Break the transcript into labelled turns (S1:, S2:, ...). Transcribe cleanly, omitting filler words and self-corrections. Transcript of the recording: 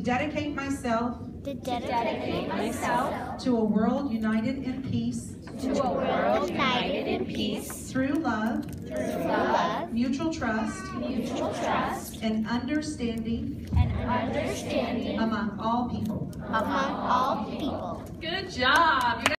S1: Dedicate myself to a world united in peace, through love, mutual trust, and understanding among all people.
S2: Good job.